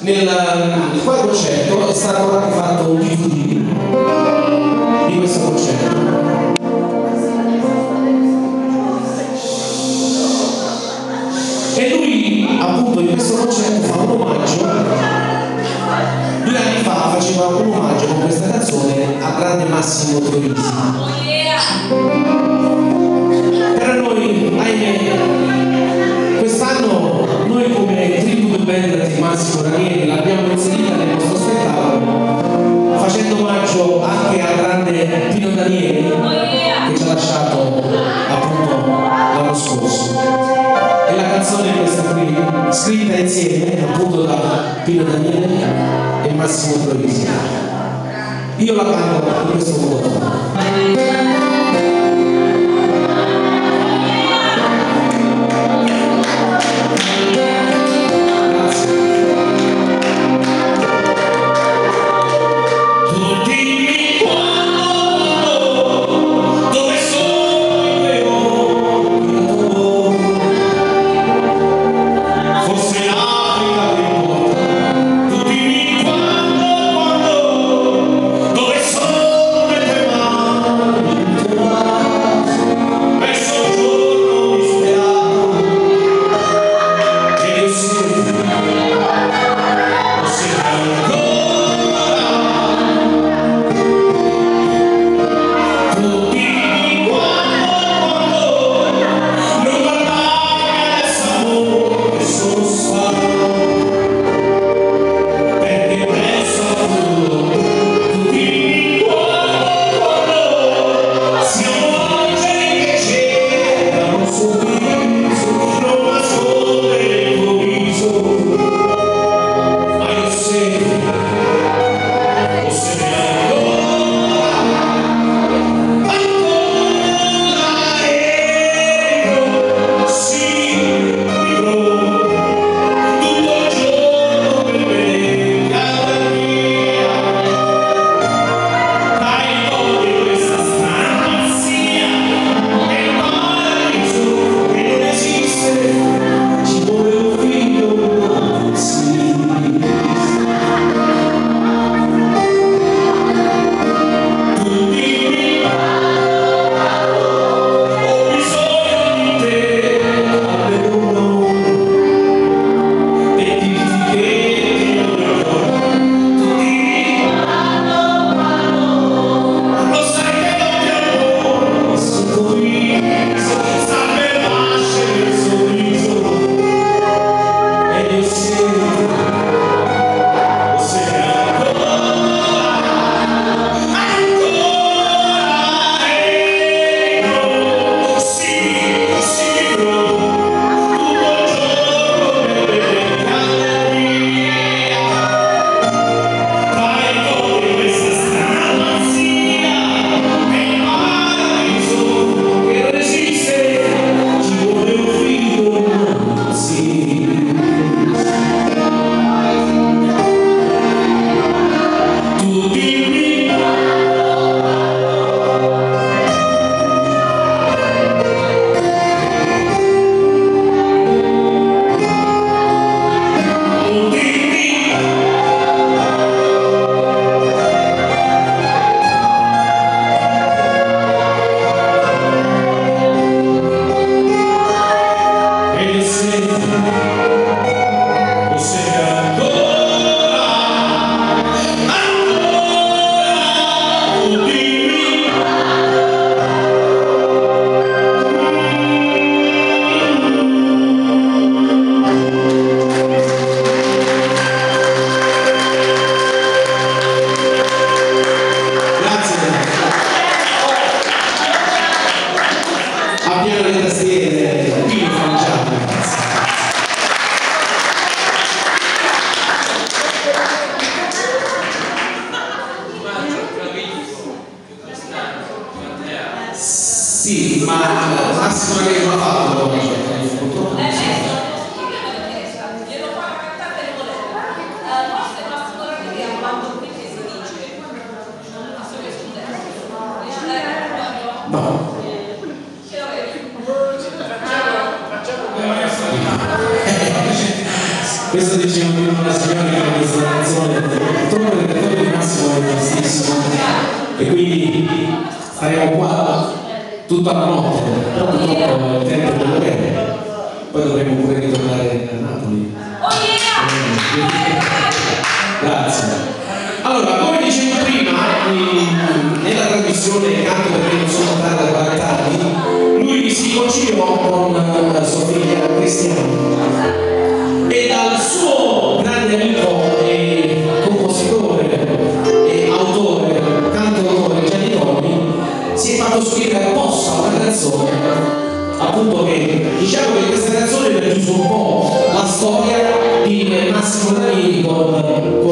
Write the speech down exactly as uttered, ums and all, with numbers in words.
nel, nel quale concerto è stato anche fatto un D V D di questo concerto. E lui appunto in questo concerto fa un omaggio, due anni fa faceva un omaggio con questa canzone al grande Massimo Troisi. Per noi, ahimè, quest'anno noi come tribute band di Massimo Ranieri l'abbiamo inserita nel nostro spettacolo facendo omaggio anche al grande Pino Danieli che ci ha lasciato appunto l'anno scorso. E la canzone è questa qui, scritta insieme appunto da Pino Danieli e Massimo Troisi. Io la canto in questo modo. Sì, ma Massimo Ranieri non ha fatto purtroppo. Glielo fa cantare le volere. Forse Massimo Ranieri quando qui si dice no. Questo diceva una signora che tutta la notte, però purtroppo è il tempo dello bene. Poi dovremo pure ritornare a Napoli. Grazie. Allora, come dicevo prima, nella trasmissione Canto perché non sono tardi da quaranta anni, lui si conciliò con sua figlia Cristiana e dal suo grande amico e compositore e autore, cantautore Gianni Tonni, si è fatto scrivere apposta una canzone, appunto, che diciamo che questa canzone ha chiuso un po' la storia di Massimo Ranieri con